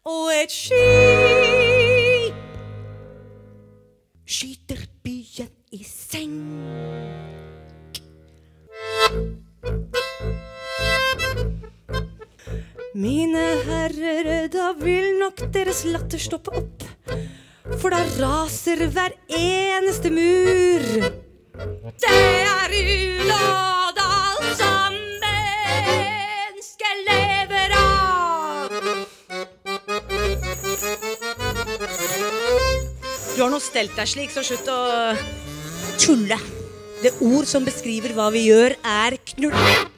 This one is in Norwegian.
og et skip skyter byen i senk. Mine herrer, da vil nok deres latter stoppe opp, for da raser hver eneste mur. Det er ulåd alt som mennesker lever av. Du har nå stelt deg slik, så slutt å tulle. Det ord som beskriver hva vi gjør, er knull.